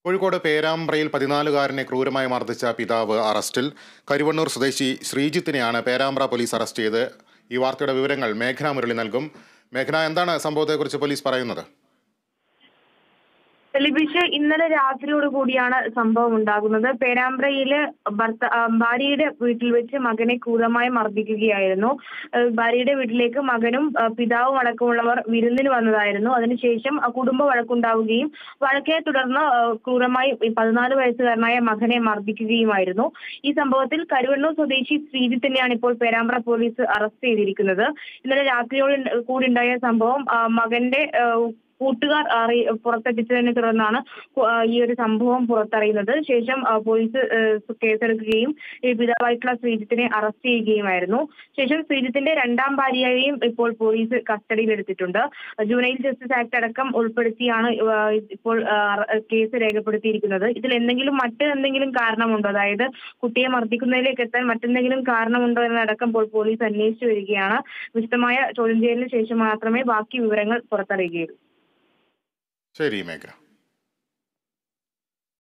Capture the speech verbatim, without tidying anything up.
കോഴിക്കോട് പേരാമ്പ്രയിൽ പതിനാലുകാരനെ ക്രൂരമായി മർദ്ദിച്ച പിതാവ് അറസ്റ്റിൽ. കരുവണ്ണൂർ സ്വദേശി ശ്രീജിത്തിനെയാണ് പേരാമ്പ്ര പോലീസ് അറസ്റ്റ് ചെയ്ത്. ഈ വാർത്തയുടെ വിവരങ്ങൾ മേഘന മുരളി നൽകും. മേഘന, എന്താണ് സംഭവത്തെക്കുറിച്ച് പോലീസ് പറയുന്നത്? ലിബിഷ്, ഇന്നലെ രാത്രിയോട് കൂടിയാണ് സംഭവം ഉണ്ടാകുന്നത്. പേരാമ്പ്രയില് ഭർത്ത ഭാര്യയുടെ വീട്ടിൽ വെച്ച് മകനെ ക്രൂരമായി മർദ്ദിക്കുകയായിരുന്നു. ഭാര്യയുടെ വീട്ടിലേക്ക് മകനും പിതാവും അടക്കമുള്ളവർ വിരുന്നിന് വന്നതായിരുന്നു. അതിനുശേഷം കുടുംബ വഴക്കുണ്ടാവുകയും വഴക്കിനെ തുടർന്ന് ക്രൂരമായി പതിനാല് വയസ്സുകാരനായ മകനെ മർദ്ദിക്കുകയുമായിരുന്നു. ഈ സംഭവത്തിൽ കരുവണ്ണൂർ സ്വദേശി ശ്രീജിത്തിനെയാണ് ഇപ്പോൾ പേരാമ്പ്ര പോലീസ് അറസ്റ്റ് ചെയ്തിരിക്കുന്നത്. ഇന്നലെ രാത്രിയോട് കൂടിയുണ്ടായ സംഭവം മകന്റെ കൂട്ടുകാർ അറി പുറത്തെത്തിച്ചതിനെ തുടർന്നാണ് ഈ ഒരു സംഭവം പുറത്തറിയുന്നത്. ശേഷം പോലീസ് കേസെടുക്കുകയും പിതാവായിട്ടുള്ള ശ്രീജിത്തിനെ അറസ്റ്റ് ചെയ്യുകയുമായിരുന്നു. ശേഷം ശ്രീജിത്തിന്റെ രണ്ടാം ഭാര്യയെയും ഇപ്പോൾ പോലീസ് കസ്റ്റഡിയിലെടുത്തിട്ടുണ്ട്. ജുവനൈൽ ജസ്റ്റിസ് ആക്ട് അടക്കം ഉൾപ്പെടുത്തിയാണ് ഇപ്പോൾ കേസ് രേഖപ്പെടുത്തിയിരിക്കുന്നത്. ഇതിൽ എന്തെങ്കിലും മറ്റ് എന്തെങ്കിലും കാരണമുണ്ടോ, അതായത് കുട്ടിയെ മർദ്ദിക്കുന്നതിലേക്ക് എത്താൻ മറ്റെന്തെങ്കിലും കാരണമുണ്ടോ എന്നടക്കം ഇപ്പോൾ പോലീസ് അന്വേഷിച്ചു വരികയാണ്. വിശദമായ ചോദ്യം ചെയ്യലിന് ശേഷം മാത്രമേ ബാക്കി വിവരങ്ങൾ പുറത്തറിയുകയുള്ളൂ. ശരി മേഘ.